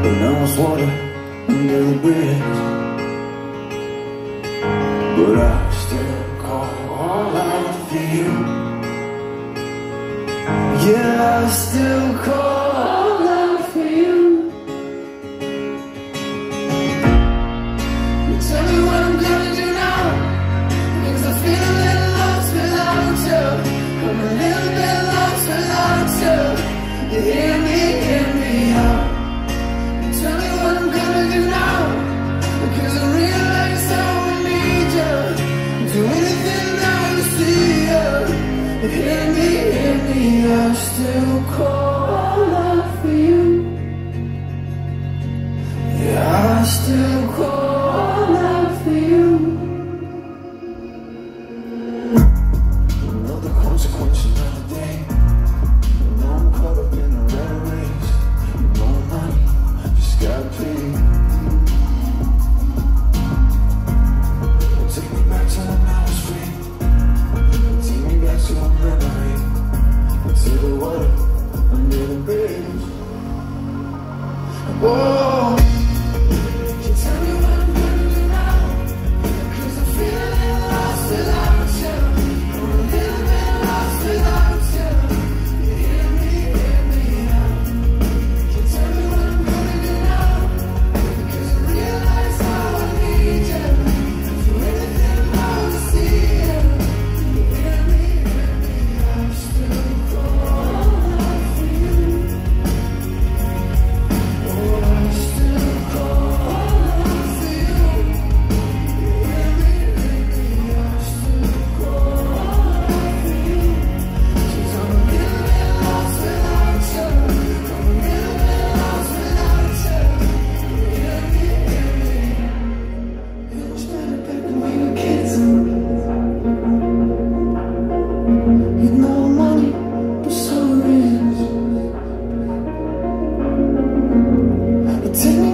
but now it's water under the bridge. But I still call all out for you. Yeah, I still call all out for you. You tell me what I'm gonna do now, because I feel a little lost without you. I'm a little bit lost without you. You hear me out. You tell me what I'm gonna do now, because I realize how I need you. Do anything now to see you. You hear me, I still call all out for you. Yeah, I still call all out for you. You know the consequences of the day. You know I'm caught up in a rat race. You know money just got paid. Take me back to when I was free. Take me back to a memory. To the water under the bridge. Whoa. You tell me what I'm gonna do now, 'cause I'm feeling lost without you. I'm a little bit lost without you. You hear me out. You tell me what I'm gonna do now, because I realize how I need you. Do anything now to see you. You hear me out. Still call out for you. Oh, I still call out for you. You hear me out. Still call out for you. 'Cause I'm a little bit lost without you. I'm a little bit lost without you. You hear me It was better back when we were kids. You know money was so rich. But take